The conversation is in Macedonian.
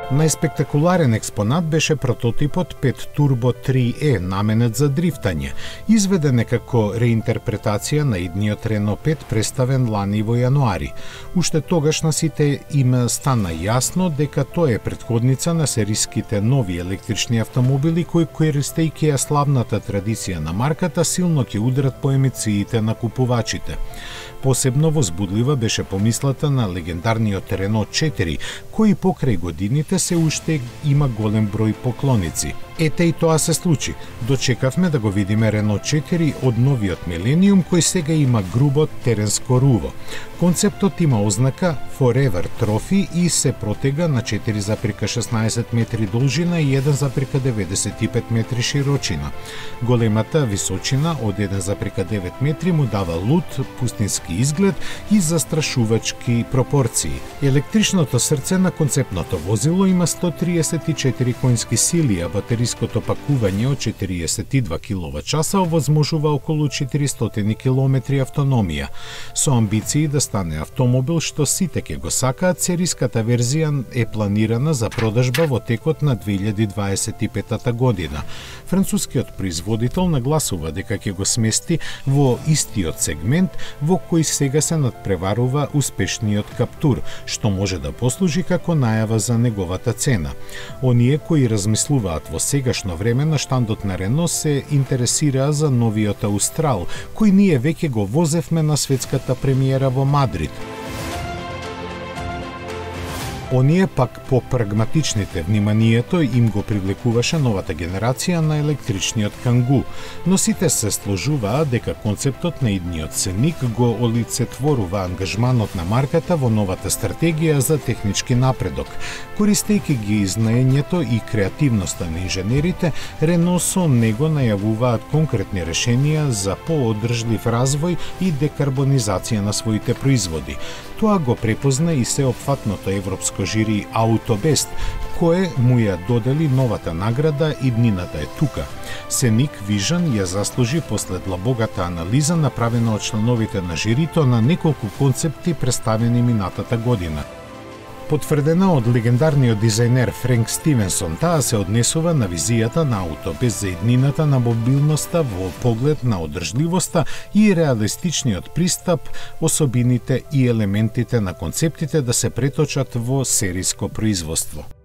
Најспектакуларен експонат беше прототипот 5 Turbo 3E, наменет за дрифтање, изведен како реинтерпретација на идниот Рено 5 представен лани во јануари. Уште тогаш на сите им стана јасно дека тоа е претходница на сериските нови електрични автомобили кои користејќи ја славната традиција на марката силно ќе удрат по емоциите на купувачите. Посебно возбудлива беше помислата на легендарниот Рено 4, кој покрај годините се уште има голем број поклоници. Ете и тоа се случи. Дочекавме да го видиме Рено 4 од новиот милениум, кој сега има грубо теренско руво. Концептот има ознака Forever Trophy и се протега на 4,16 метри должина и 1,95 метри широчина. Големата височина од 1,9 метри му дава лут, пустински изглед и застрашувачки пропорции. Електричното срце на концептното возило има 134 конски сили, а батериското пакување од 42 киловат-часа овозможува околу 400 километри автономија. Со амбиции да стане автомобил што сите ќе го сакаат, сериската верзија е планирана за продажба во текот на 2025 година. Францускиот производител нагласува дека ќе го смести во истиот сегмент во кој сега се надпреварува успешниот Каптур, што може да послужи како најава за неговата цена. Оние кои размислуваат во сегашно време на штандот на Рено се интересираа за новиот Аустрал, кој ние веќе го возевме на светската премиера во Мадрид. Оние пак по прагматичните вниманието им го привлекуваше новата генерација на електричниот Кангу, но сите се сложуваа дека концептот на идниот ценик го олицетворува ангажманот на марката во новата стратегија за технички напредок. Користејќи ги знаењето и креативноста на инженерите, Рено со него најавуваат конкретни решенија за поодржлив развој и декарбонизација на своите производи. Тоа го препозна и сеопфатното европско жири Аутобест, кое му ја додели новата награда иднината е тука. Сценик Vision ја заслужи после длабогата анализа направена од членовите на жирито на неколку концепти представени минатата година. Потврдена од легендарниот дизајнер Френк Стивенсон, таа се однесува на визијата на Аутобест за иднината на мобилноста во поглед на одржливоста и реалистичниот пристап, особините и елементите на концептите да се преточат во сериско производство.